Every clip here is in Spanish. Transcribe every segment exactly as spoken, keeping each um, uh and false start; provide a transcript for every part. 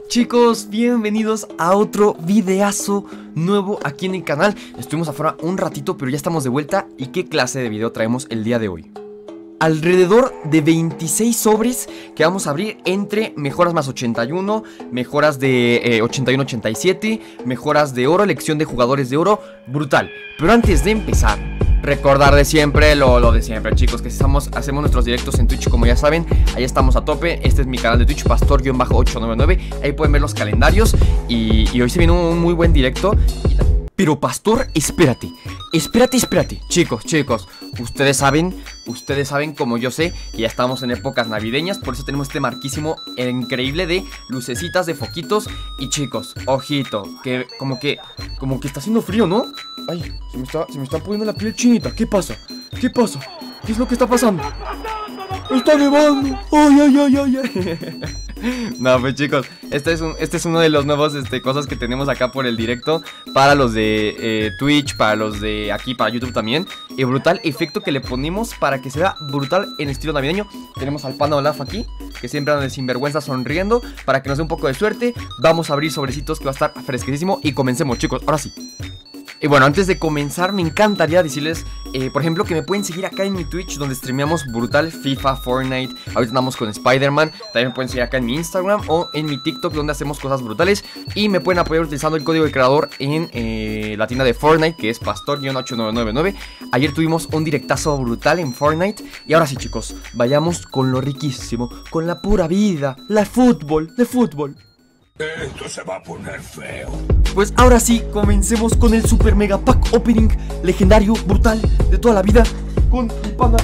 Chicos, bienvenidos a otro videazo nuevo aquí en el canal. Estuvimos afuera un ratito, pero ya estamos de vuelta. ¿Y qué clase de video traemos el día de hoy? Alrededor de veintiséis sobres que vamos a abrir entre mejoras más ochenta y uno, mejoras de eh, ochenta y uno ochenta y siete, mejoras de oro, elección de jugadores de oro, brutal. Pero antes de empezar, recordar de siempre lo, lo de siempre, chicos, que si estamos, hacemos nuestros directos en Twitch, como ya saben, ahí estamos a tope. Este es mi canal de Twitch, pastor ocho nueve nueve, ahí pueden ver los calendarios. Y, y hoy se viene un muy buen directo. Pero Pastor, espérate, espérate, espérate. Chicos, chicos, ustedes saben, ustedes saben como yo sé que ya estamos en épocas navideñas. Por eso tenemos este marquísimo increíble de lucecitas, de foquitos. Y chicos, ojito, que como que, como que está haciendo frío, ¿no? Ay, se me está, se me está poniendo la piel chinita. ¿Qué pasa? ¿Qué pasa? ¿Qué es lo que está pasando? ¡Está nevando! ¡Ay, ay, ay, ay, ay! No, pues chicos, este es, un, este es uno de los nuevos este, cosas que tenemos acá por el directo. Para los de eh, Twitch, para los de aquí, para YouTube también. Y brutal efecto que le ponemos para que se vea brutal en estilo navideño. Tenemos al Panda Olaf aquí, que siempre anda de sinvergüenza sonriendo, para que nos dé un poco de suerte. Vamos a abrir sobrecitos que va a estar fresquísimo. Y comencemos, chicos, ahora sí. Y bueno, antes de comenzar me encantaría decirles, eh, por ejemplo, que me pueden seguir acá en mi Twitch, donde streameamos brutal FIFA, Fortnite. Ahorita andamos con Spider-Man. También me pueden seguir acá en mi Instagram o en mi TikTok, donde hacemos cosas brutales. Y me pueden apoyar utilizando el código de creador en eh, la tienda de Fortnite, que es pastor ocho nueve nueve nueve. Ayer tuvimos un directazo brutal en Fortnite. Y ahora sí, chicos, vayamos con lo riquísimo, con la pura vida, la fútbol, de fútbol. Esto se va a poner feo. Pues ahora sí, comencemos con el super mega pack opening legendario, brutal, de toda la vida, con el Panda.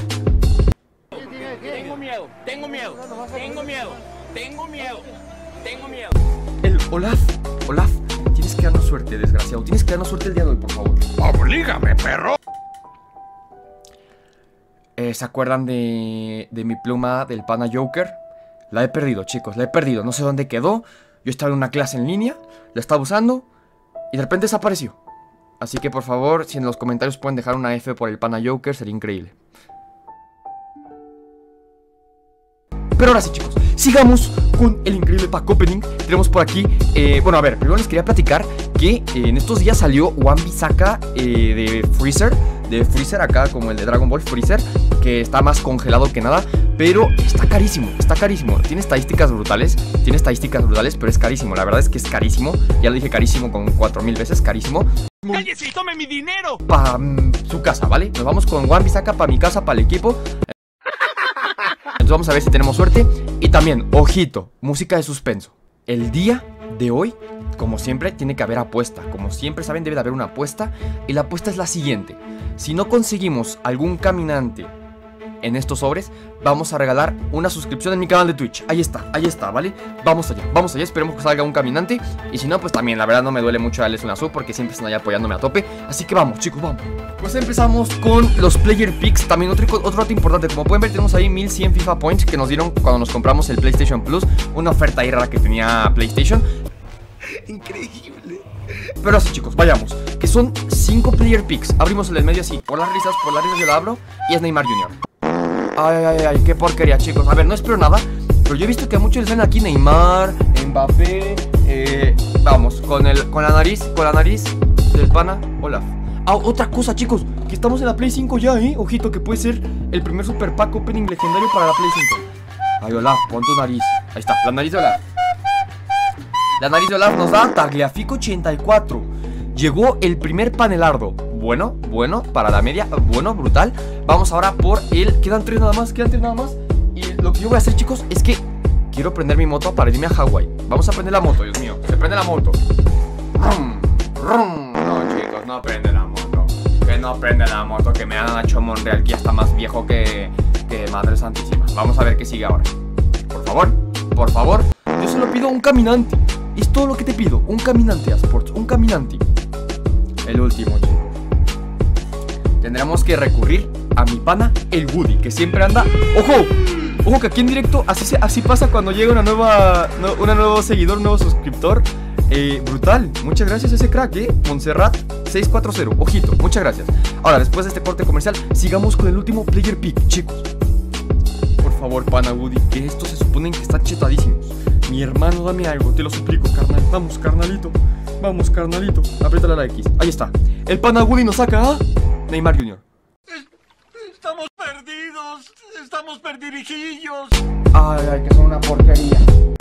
Tengo miedo, tengo miedo, tengo miedo, tengo miedo, tengo miedo. El Olaf, Olaf, tienes que darnos suerte, desgraciado. Tienes que darnos suerte el día de hoy, por favor. Oblígame, perro. eh, ¿Se acuerdan de, de mi pluma del Pana Joker? La he perdido, chicos, la he perdido, no sé dónde quedó. Yo estaba en una clase en línea, la estaba usando y de repente desapareció. Así que por favor, si en los comentarios pueden dejar una F por el Pana Joker, sería increíble. Pero ahora sí, chicos, sigamos con el increíble pack opening. Tenemos por aquí, eh, bueno, a ver, primero les quería platicar que eh, en estos días salió One Bisaka eh, de Freezer. De Freezer acá, como el de Dragon Ball Freezer, que está más congelado que nada. Pero está carísimo, está carísimo. Tiene estadísticas brutales, tiene estadísticas brutales, pero es carísimo. La verdad es que es carísimo. Ya lo dije carísimo con cuatro mil veces, carísimo. ¡Cállese y tome mi dinero! Para um, su casa, ¿vale? Nos vamos con One Bisaka para mi casa, para el equipo. Entonces vamos a ver si tenemos suerte. Y también, ojito, música de suspenso. El día de hoy, como siempre, tiene que haber apuesta. Como siempre saben, debe de haber una apuesta. Y la apuesta es la siguiente: si no conseguimos algún caminante en estos sobres, vamos a regalar una suscripción en mi canal de Twitch. Ahí está, ahí está, ¿vale? Vamos allá, vamos allá, esperemos que salga un caminante. Y si no, pues también, la verdad no me duele mucho darles una sub, porque siempre están ahí apoyándome a tope. Así que vamos, chicos, vamos. Pues empezamos con los player picks. También otro, otro dato importante, como pueden ver, tenemos ahí mil cien FIFA Points que nos dieron cuando nos compramos el PlayStation Plus. Una oferta ahí rara que tenía PlayStation. Increíble. Pero así, chicos, vayamos, que son cinco player picks. Abrimos el del medio así, por las risas, por las risas yo lo abro. Y es Neymar junior Ay, ay, ay, qué porquería, chicos. A ver, no espero nada, pero yo he visto que a muchos les salen aquí Neymar, Mbappé. eh, Vamos, con, el, con la nariz, con la nariz del Pana Olaf. Ah, otra cosa, chicos, que estamos en la Play cinco ya, eh. Ojito, que puede ser el primer super pack opening legendario para la Play cinco. Ay, Olaf, pon tu nariz. Ahí está, la nariz de Olaf. La nariz de Olaf nos da Tagliafico ochenta y cuatro. Llegó el primer panelardo. Bueno, bueno, para la media, bueno, brutal. Vamos ahora por el... Quedan tres nada más, quedan tres nada más. Y lo que yo voy a hacer, chicos, es que quiero prender mi moto para irme a Hawái. Vamos a prender la moto, Dios mío. Se prende la moto. Rum, rum. No, chicos, no prende la moto. Que no prende la moto, que me dan Nacho Monreal, que ya está más viejo que, que Madre Santísima. Vamos a ver qué sigue ahora. Por favor, por favor. Yo solo pido un caminante. Es todo lo que te pido, un caminante, Asports, un caminante. El último, chicos. Tendremos que recurrir a mi pana, el Woody, que siempre anda... ¡Ojo! Ojo, que aquí en directo así, se, así pasa cuando llega una nueva... No, una nuevo seguidor, un nuevo suscriptor. eh, Brutal, muchas gracias a ese crack, eh Montserrat seis cuatro cero, ojito, muchas gracias. Ahora, después de este corte comercial, sigamos con el último player pick, chicos. Por favor, pana Woody, que estos se suponen que están chetadísimos. Mi hermano, dame algo, te lo suplico, carnal. Vamos, carnalito. Vamos, carnalito. Apriétale la X. Ahí está. El pana Woody nos saca a Neymar junior Estamos perdidos. Estamos perdidijillos. Ay, ay, que son una porquería.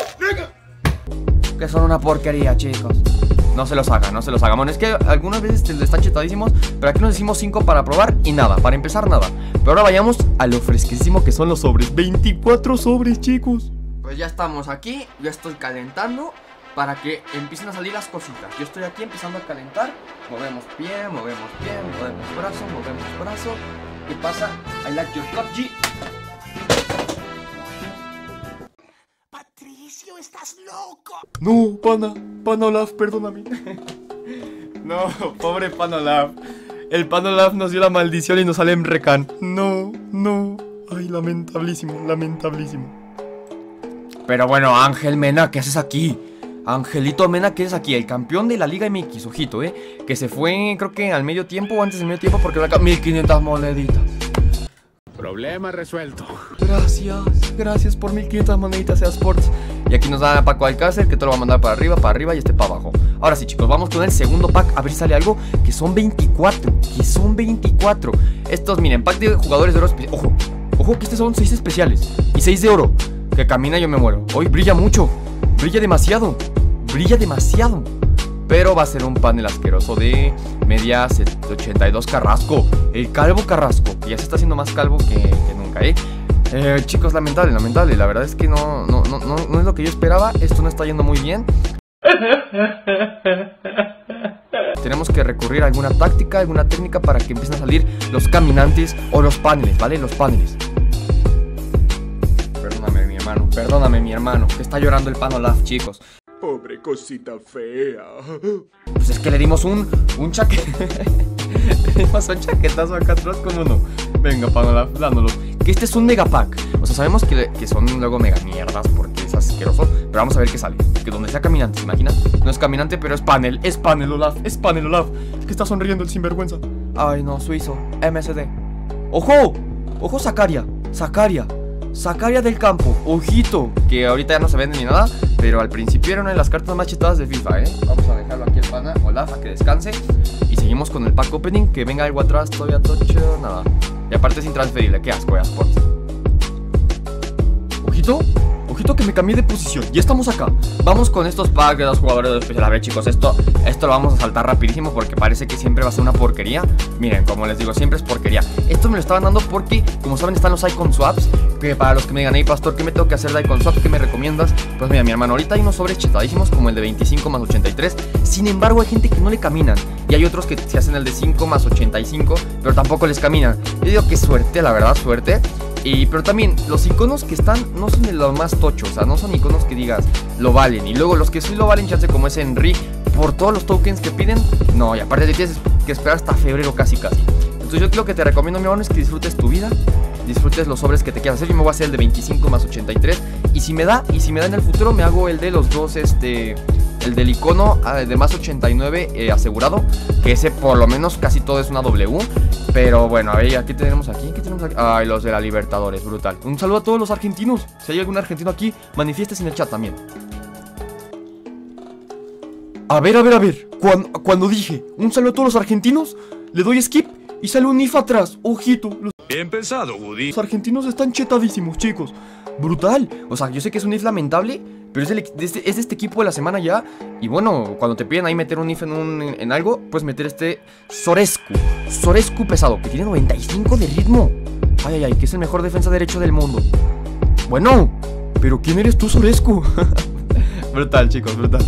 Que son una porquería, chicos. No se los hagan, no se los hagan. Bueno, es que algunas veces están chetadísimos, pero aquí nos decimos cinco para probar y nada, para empezar nada. Pero ahora vayamos a lo fresquísimo que son los sobres. veinticuatro sobres, chicos. Pues ya estamos aquí, ya estoy calentando para que empiecen a salir las cositas. Yo estoy aquí empezando a calentar. Movemos pie, movemos pie, movemos brazo, movemos brazo. ¿Qué pasa? I like your cup G. Patricio, estás loco. No, pana, pana Olaf, perdóname. No, pobre pana Olaf. El pana Olaf nos dio la maldición y nos sale en Recan. No, no. Ay, lamentablísimo, lamentablísimo. Pero bueno, Ángel Mena, ¿qué haces aquí? Angelito Mena, ¿qué haces aquí? El campeón de la Liga M X, ojito, eh. Que se fue, creo que al medio tiempo o antes del medio tiempo, porque acá mil quinientas moneditas. Problema resuelto. Gracias, gracias por mil quinientas moneditas, Sea Sports. Y aquí nos da a Paco Alcácer, que te lo va a mandar para arriba, para arriba y este para abajo. Ahora sí, chicos, vamos con el segundo pack. A ver si sale algo. Que son veinticuatro, que son veinticuatro. Estos, miren, pack de jugadores de oro especial. Ojo, ojo que estos son seis especiales y seis de oro. Que camina yo me muero. Hoy brilla mucho, brilla demasiado, brilla demasiado. Pero va a ser un panel asqueroso de media ochenta y dos Carrasco. El calvo Carrasco, que ya se está haciendo más calvo que, que nunca, ¿eh? Eh, chicos, lamentable, lamentable. La verdad es que no, no, no, no, no es lo que yo esperaba. Esto no está yendo muy bien. Tenemos que recurrir a alguna táctica, alguna técnica para que empiecen a salir los caminantes o los paneles, ¿vale? Los paneles. Perdóname, mi hermano, perdóname, mi hermano, que está llorando el pan Olaf, chicos. Pobre cosita fea. Pues es que le dimos un, un chaque... le dimos un chaquetazo acá atrás con uno. Venga, pan Olaf, dándolo. Que este es un mega pack. O sea, sabemos que, que son luego mega mierdas porque es asqueroso. Pero vamos a ver qué sale. Que donde sea caminante, ¿se imagina? No es caminante, pero es panel. Es panel Olaf, es panel Olaf. Que está sonriendo el sinvergüenza. Ay, no, suizo, M S D. ¡Ojo! ¡Ojo, Sacaria! ¡Sacaria! Sacaria del campo, ojito. Que ahorita ya no se vende ni nada, pero al principio era una de las cartas más chetadas de FIFA, ¿eh? Vamos a dejarlo aquí el pana Olaf a que descanse. Y seguimos con el pack opening. Que venga algo atrás, todavía tocho, nada. Y aparte es intransferible, qué asco, Sports. Ojito, ojito que me cambié de posición. Ya estamos acá. Vamos con estos packs de dos jugadores de especial. A ver, chicos, esto, esto lo vamos a saltar rapidísimo porque parece que siempre va a ser una porquería. Miren, como les digo, siempre es porquería. Esto me lo estaban dando porque, como saben, están los icon swaps. Que para los que me digan, hey, pastor, ¿qué me tengo que hacer de icon swaps? ¿Qué me recomiendas? Pues mira, mi hermano, ahorita hay unos sobres chetadísimos como el de veinticinco más ochenta y tres. Sin embargo, hay gente que no le caminan. Y hay otros que se hacen el de cinco más ochenta y cinco, pero tampoco les caminan. Yo digo que suerte, la verdad, suerte. Y, pero también, los iconos que están no son de los más tochos. O sea, no son iconos que digas, lo valen. Y luego los que sí lo valen, chance como es Henry, por todos los tokens que piden. No, y aparte tienes que esperar hasta febrero casi casi. Entonces yo lo que te recomiendo, mi hermano, es que disfrutes tu vida. Disfrutes los sobres que te quieras hacer. Yo me voy a hacer el de veinticinco más ochenta y tres. Y si me da, y si me da en el futuro, me hago el de los dos, este... el del icono de más ochenta y nueve eh, asegurado. Que ese por lo menos casi todo es una W. Pero bueno, a ver, ¿qué tenemos aquí? ¿Qué tenemos aquí? Ay, los de la Libertadores, brutal. Un saludo a todos los argentinos. Si hay algún argentino aquí, manifiestes en el chat también. A ver, a ver, a ver. Cuando, cuando dije un saludo a todos los argentinos, le doy skip y sale un if atrás. Ojito. Los, Bien pensado, Woody. los argentinos están chetadísimos, chicos. Brutal. O sea, yo sé que es un if lamentable, pero es, el, es, de, es de este equipo de la semana ya. Y bueno, cuando te piden ahí meter un if en, un, en, en algo, puedes meter este Sorescu. Sorescu pesado, que tiene noventa y cinco de ritmo. Ay, ay, ay, que es el mejor defensa derecho del mundo. Bueno, pero ¿quién eres tú, Sorescu? Brutal, chicos, brutal.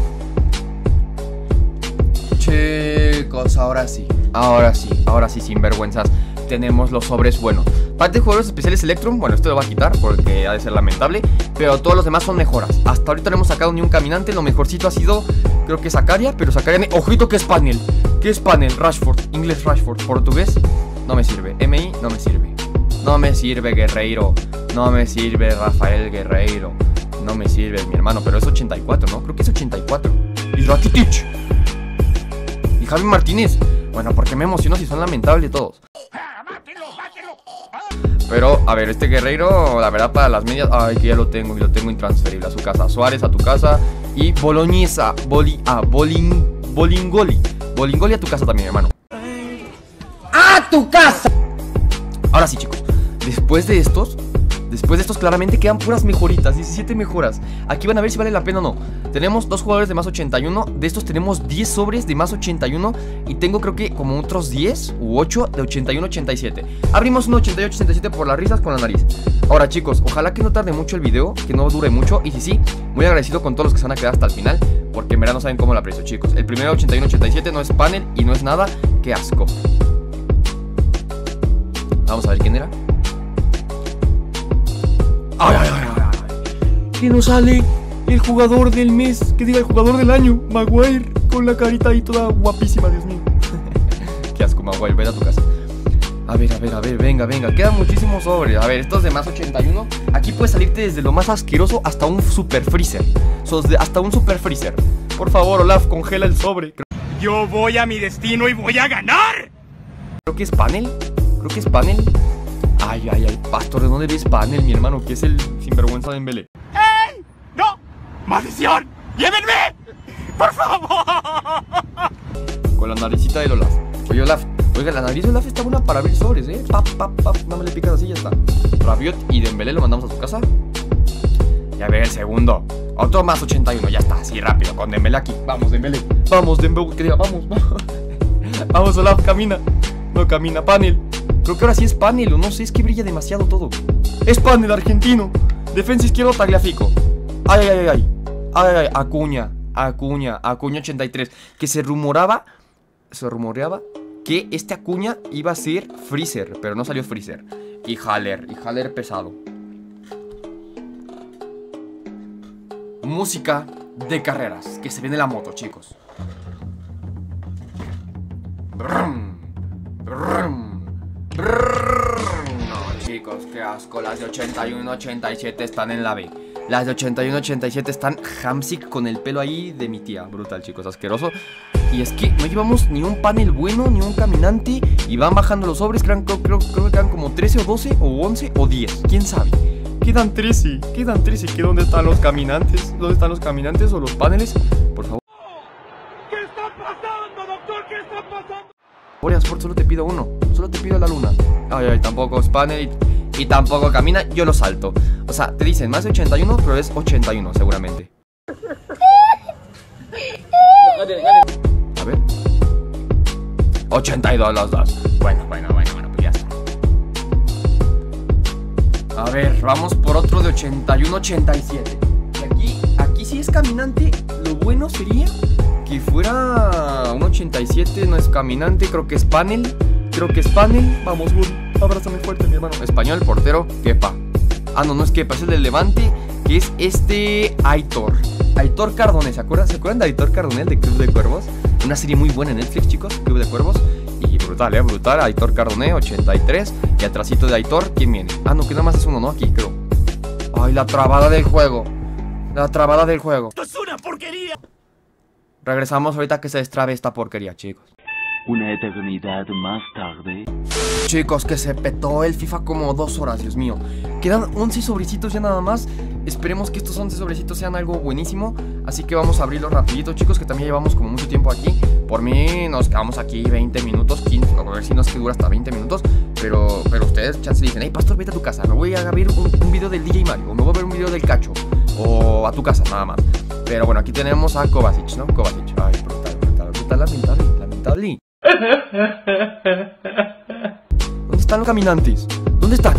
Chicos, ahora sí. Ahora sí, ahora sí, sin vergüenzas. Tenemos los sobres buenos. Parte de jugadores especiales Electrum, bueno, esto lo va a quitar porque ha de ser lamentable. Pero todos los demás son mejoras. Hasta ahorita no hemos sacado ni un caminante. Lo mejorcito ha sido, creo que Sacaria. Pero Sacaria, ojito que es panel. ¿Qué es panel? Rashford, inglés Rashford. Portugués, no me sirve. M I, no me sirve. No me sirve Guerreiro. No me sirve Rafael Guerreiro. No me sirve mi hermano, pero es ochenta y cuatro, ¿no? Creo que es ochenta y cuatro. Y Rakitic y Javi Martínez. Bueno, porque me emociono si son lamentables todos. Pero, a ver, este Guerreiro, la verdad, para las medias, ay, que ya lo tengo, y lo tengo intransferible a su casa. Suárez a tu casa. Y Boloñesa, Boli, ah, Bolin, Bolingoli. Bolingoli a tu casa también, hermano. ¡A tu casa! Ahora sí, chicos, después de estos, después de estos claramente quedan puras mejoritas, diecisiete mejoras. Aquí van a ver si vale la pena o no. Tenemos dos jugadores de más ochenta y uno. De estos tenemos diez sobres de más ochenta y uno. Y tengo creo que como otros diez u ocho de ochenta y uno, ochenta y siete. Abrimos un ochenta y ocho, ochenta y siete por las risas con la nariz. Ahora, chicos, ojalá que no tarde mucho el video, que no dure mucho. Y si sí, muy agradecido con todos los que se van a quedar hasta el final, porque en verdad no saben cómo lo aprecio, chicos. El primero ochenta y uno, ochenta y siete no es panel y no es nada. ¡Qué asco! Vamos a ver quién era. ¡Ay, ay, ay, ay! Que nos sale el jugador del mes, que diga el jugador del año, Maguire, con la carita ahí toda guapísima, Dios mío. Qué asco, Maguire, ven a tu casa. A ver, a ver, a ver, venga, venga, quedan muchísimos sobres. A ver, estos de más ochenta y uno. Aquí puedes salirte desde lo más asqueroso hasta un super freezer. Sos de, hasta un super freezer. Por favor, Olaf, congela el sobre. Yo voy a mi destino y voy a ganar. Creo que es panel. Creo que es panel. Ay, ay, ay, Pastor, ¿de dónde ves panel, mi hermano? Que es el sinvergüenza de Dembélé. ¡Ey! ¡No! ¡Maldición! ¡Llévenme! ¡Por favor! Con la naricita del Olaf. Oye, Olaf, oiga, la nariz de Olaf está buena para abrir sobres, ¿eh? Pap, pap, pap, no me le picas así, ya está. Rabiot y Dembélé lo mandamos a su casa. Ya ve el segundo. Otro más ochenta y uno, ya está, así rápido, con Dembélé aquí. Vamos, Dembélé. Vamos, Dembélé, que diga, vamos, vamos. Vamos, Olaf, camina. No camina, panel. Creo que ahora sí es panel, o no sé, es que brilla demasiado todo. Es panel argentino. Defensa izquierdo, Tagliafico. Ay, ay, ay, ay. Ay, ay, ay, Acuña, Acuña, Acuña ochenta y tres. Que se rumoraba, se rumoreaba que este Acuña iba a ser Freezer, pero no salió Freezer. Y Haller, y Haller pesado. Música de carreras, que se viene la moto, chicos. Brum, brum. No, chicos, qué asco. Las de ochenta y uno, ochenta y siete están en la B. Las de ochenta y uno, ochenta y siete están Hamsik con el pelo ahí de mi tía. Brutal, chicos, asqueroso. Y es que no llevamos ni un panel bueno, ni un caminante. Y van bajando los sobres. Creo, creo, creo, creo que quedan como trece o doce o once o diez. ¿Quién sabe? Quedan trece, quedan trece. ¿Qué, ¿Dónde están los caminantes? ¿Dónde están los caminantes o los paneles? Por favor. ¿Qué está pasando, doctor? ¿Qué está pasando? Por Sport, solo te pido uno. Solo te pido la luna. Ay, ay, tampoco es panel y, y tampoco camina. Yo lo salto. O sea, te dicen más de ochenta y uno, pero es ochenta y uno seguramente. A ver. ochenta y dos los dos. Bueno, bueno, bueno, bueno, pues ya está. A ver, vamos por otro de ochenta y uno, ochenta y siete. Y aquí, aquí sí es caminante. Lo bueno sería que fuera un ochenta y siete, no es caminante, creo que es panel. Creo que es panel. Vamos, Guri, abrázame fuerte, mi hermano. Español, portero, Kepa. Ah, no, no es Kepa, es el del Levante, que es este Aitor. Aitor Cardone, ¿se acuerdan? ¿Se acuerdan de Aitor Cardone, de Club de Cuervos? Una serie muy buena en Netflix, chicos, Club de Cuervos. Y brutal, eh, brutal. Aitor Cardone, ochenta y tres. Y atrásito de Aitor, ¿quién viene? Ah, no, que nada más es uno, ¿no? Aquí, creo. Ay, la trabada del juego. La trabada del juego. ¡Esto es una porquería! Regresamos ahorita que se destrabe esta porquería, chicos. Una eternidad más tarde. Chicos, que se petó el FIFA como dos horas, Dios mío. Quedan once sobrecitos ya nada más. Esperemos que estos once sobrecitos sean algo buenísimo. Así que vamos a abrirlos rapidito, chicos, que también llevamos como mucho tiempo aquí. Por mí nos quedamos aquí veinte minutos, quince, a ver si nos que dura hasta veinte minutos. Pero, pero ustedes chance dicen, hey, Pastor, vete a tu casa, me voy a ver un, un video del D J Mario, o me voy a ver un video del Cacho, o a tu casa, nada más. Pero bueno, aquí tenemos a Kovacic, ¿no? Kovacic, ay, brutal, brutal, brutal, lamentable, lamentable. ¿Dónde están los caminantes? ¿Dónde están?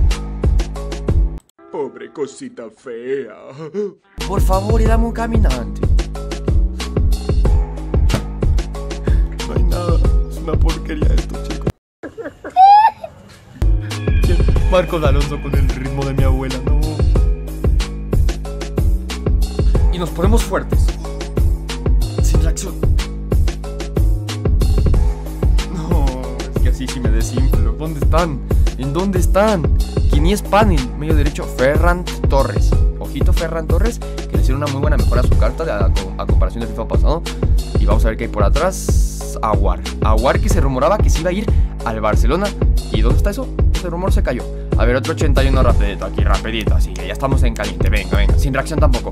Pobre cosita fea. Por favor, dame un caminante. No hay nada. Es una porquería esto, chicos. Marcos Alonso con el ritmo de mi abuela, no. Y nos ponemos fuertes. Sin reacción. No, es que así sí me desinflo. ¿Dónde están? ¿En dónde están? ¿Quién es panel? Medio derecho, Ferran Torres. Ojito, Ferran Torres, que le hicieron una muy buena mejora a su carta de, a, a comparación del FIFA pasado. Y vamos a ver qué hay por atrás. Aguar. Aguar, que se rumoraba que se iba a ir al Barcelona. ¿Y dónde está eso? Ese rumor se cayó. A ver, otro ochenta y uno rapidito aquí, rapidito, así. Ya estamos en caliente, venga, venga. Sin reacción tampoco.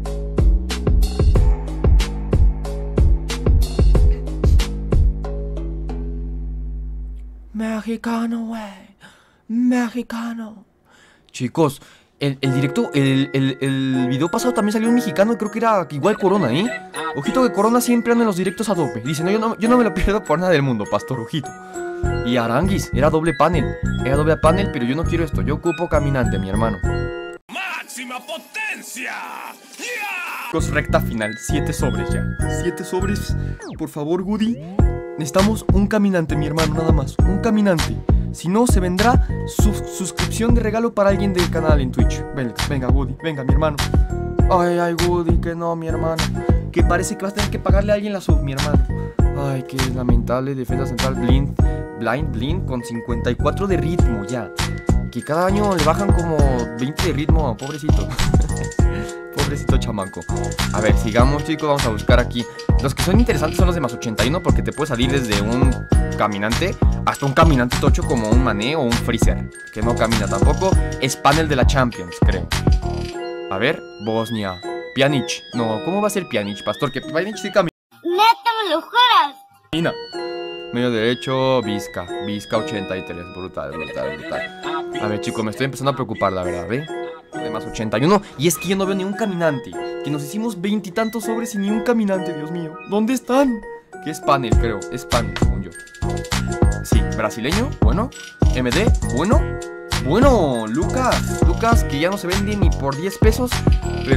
Mexicano, güey. Mexicano. Chicos, el, el directo, el, el, el video pasado también salió un mexicano. Creo que era igual Corona, ¿eh? Ojito que Corona siempre anda en los directos a doble. Dice, no, yo no, yo no me lo pierdo por nada del mundo, pastor, ojito. Y Aranguis, era doble panel. Era doble panel, pero yo no quiero esto. Yo ocupo caminante, mi hermano. ¡Máxima potencia! ¡Yeah! Chicos, recta final, siete sobres ya. Siete sobres, por favor, Goody. Necesitamos un caminante, mi hermano, nada más. Un caminante. Si no, se vendrá su suscripción de regalo para alguien del canal en Twitch. Venga, venga, Goody, venga, mi hermano. Ay, ay, Goody, que no, mi hermano. Que parece que vas a tener que pagarle a alguien la sub, mi hermano. Ay, qué lamentable. Defensa central, Blind, Blind, Blind, con cincuenta y cuatro de ritmo ya. Que cada año le bajan como veinte de ritmo, pobrecito. Pobrecito chamaco. A ver, sigamos, chicos, vamos a buscar aquí. Los que son interesantes son los de más ochenta y uno, porque te puede salir desde un caminante hasta un caminante tocho como un Mané o un Freezer, que no camina tampoco. Es panel de la Champions, creo. A ver, Bosnia, Pjanic. No, ¿cómo va a ser Pjanic, pastor? Que Pjanic sí camina. ¿Neta me lo juras? Medio derecho, Vizca, Vizca ochenta y tres, brutal, brutal, brutal. A ver, chicos, me estoy empezando a preocupar, la verdad, ¿eh? De más ochenta y uno, y es que yo no veo ni un caminante. Que nos hicimos veintitantos sobres y ni un caminante, Dios mío. ¿Dónde están? Que es panel, creo, es panel, según yo. Sí, brasileño, bueno. M D, bueno. Bueno, Lucas, Lucas, que ya no se vende ni por diez pesos. Pero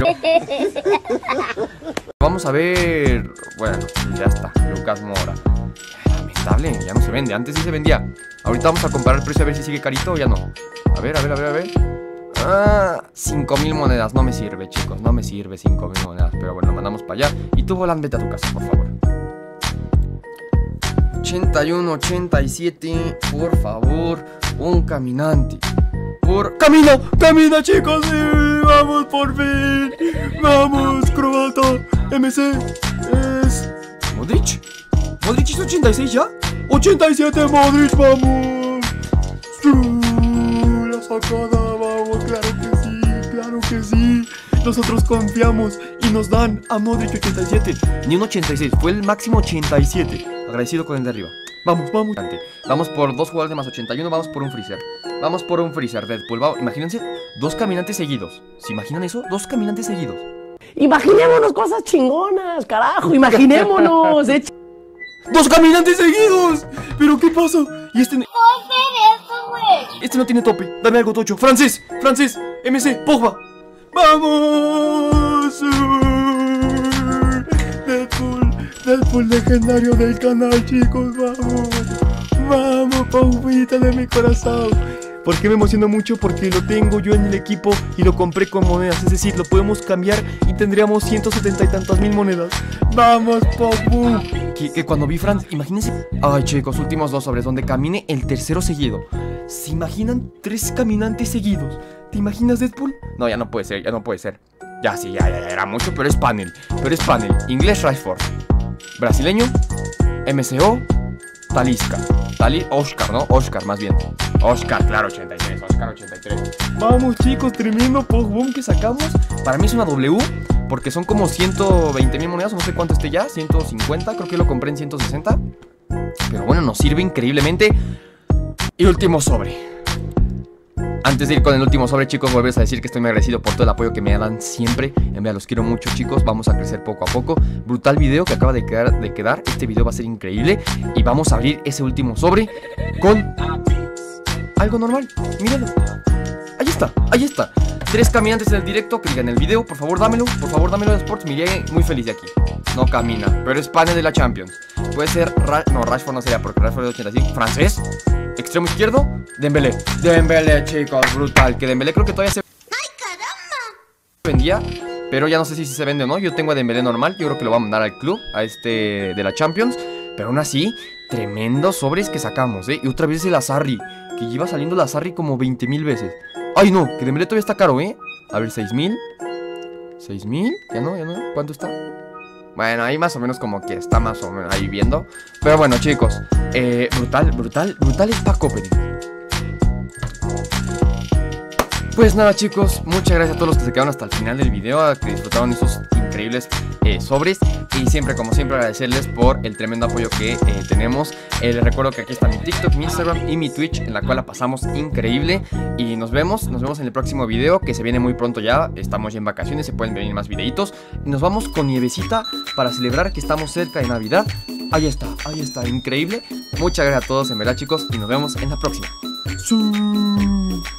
vamos a ver. Bueno, ya está, Lucas Mora. Lamentable, ya no se vende, antes sí se vendía. Ahorita vamos a comparar el precio a ver si sigue carito o ya no. A ver, a ver, a ver, a ver. Ah, cinco mil monedas, no me sirve, chicos, no me sirve cinco mil monedas. Pero bueno, mandamos para allá. Y tú, Volan, vete a tu casa, por favor. ochenta y uno, ochenta y siete, por favor, un caminante. Por... ¡Camina! ¡Camina, chicos! ¡Sí! ¡Vamos, por fin! ¡Vamos, croata! M C es... ¿Modric? ¿Modric es ochenta y seis ya? ¡ochenta y siete, Modric! ¡Vamos! ¡Sí! ¡La sacada! ¡Vamos! ¡Claro que sí! ¡Claro que sí! Nosotros confiamos y nos dan a Modric ochenta y siete. Ni un ochenta y seis, fue el máximo ochenta y siete. Agradecido con el de arriba. Vamos, vamos. Vamos por dos jugadores de más ochenta y uno, vamos por un Freezer. Vamos por un Freezer, Deadpool. Vamos. Imagínense, dos caminantes seguidos. ¿Se imaginan eso? Dos caminantes seguidos. Imaginémonos cosas chingonas, carajo, imaginémonos. eh. ¡Dos caminantes seguidos! ¿Pero qué pasa? Y este... ¿Puedo hacer eso, güey? Este no tiene tope. Dame algo, Tocho. Francés, Francés, M C, Pogba. ¡Vamos! Deadpool, Deadpool legendario del canal, chicos. ¡Vamos! ¡Vamos, Paubita de mi corazón! ¿Por qué me emociono mucho? Porque lo tengo yo en el equipo y lo compré con monedas. Es decir, lo podemos cambiar y tendríamos ciento setenta y tantas mil monedas. ¡Vamos, Pogba! Que, que cuando vi Franz, imagínense. Ay, chicos, últimos dos sobres donde camine el tercero seguido. ¿Se imaginan tres caminantes seguidos? ¿Te imaginas, Deadpool? No, ya no puede ser, ya no puede ser. Ya, sí, ya, ya, ya era mucho, pero es panel. Pero es panel. Inglés, Rashford. Brasileño, M C O, Talisca. Tali, Oscar, ¿no? Oscar, más bien. Oscar, claro, ochenta y tres. Oscar, ochenta y tres. Vamos, chicos, tremendo Pogba que sacamos. Para mí es una W, porque son como ciento veinte mil monedas, no sé cuánto esté ya, ciento cincuenta, creo que lo compré en ciento sesenta. Pero bueno, nos sirve increíblemente. Y último sobre. Antes de ir con el último sobre, chicos, volvés a decir que estoy muy agradecido por todo el apoyo que me dan siempre. En verdad, los quiero mucho, chicos. Vamos a crecer poco a poco. Brutal video que acaba de quedar, de quedar. Este video va a ser increíble. Y vamos a abrir ese último sobre con algo normal. Míralo. Ahí está, ahí está. Tres caminantes en el directo que digan el video. Por favor, dámelo. Por favor, dámelo de Sports. Me iré muy feliz de aquí. No camina, pero es panel de la Champions. Puede ser... Ra no, Rashford no sería porque Rashford es de ochenta y cinco. Francés. Extremo izquierdo, Dembélé. Dembélé, chicos, brutal. Que Dembélé creo que todavía se... ¡Ay, caramba! vendía, pero ya no sé si se vende o no. Yo tengo a Dembélé normal, yo creo que lo voy a mandar al club, a este de la Champions. Pero aún así, tremendos sobres que sacamos, ¿eh? Y otra vez el Azarri, que lleva saliendo el Azarri como veinte mil veces. ¡Ay, no! Que Dembélé todavía está caro, ¿eh? A ver, seis mil. ¿seis mil? Ya no, ya no. ¿Cuánto está? Bueno, ahí más o menos como que está más o menos ahí viendo. Pero bueno, chicos, eh, brutal, brutal, brutal el pack opening. Pues nada chicos, muchas gracias a todos los que se quedaron hasta el final del video, a que disfrutaron esos increíbles eh, sobres. Y siempre, como siempre, agradecerles por el tremendo apoyo que eh, tenemos. eh, Les recuerdo que aquí está mi TikTok, mi Instagram y mi Twitch, en la cual la pasamos increíble. Y nos vemos, nos vemos en el próximo video, que se viene muy pronto ya. Estamos ya en vacaciones, se pueden venir más videitos. Y nos vamos con nievecita para celebrar que estamos cerca de Navidad. Ahí está, ahí está, increíble. Muchas gracias a todos, en verdad chicos, y nos vemos en la próxima. ¡Sí!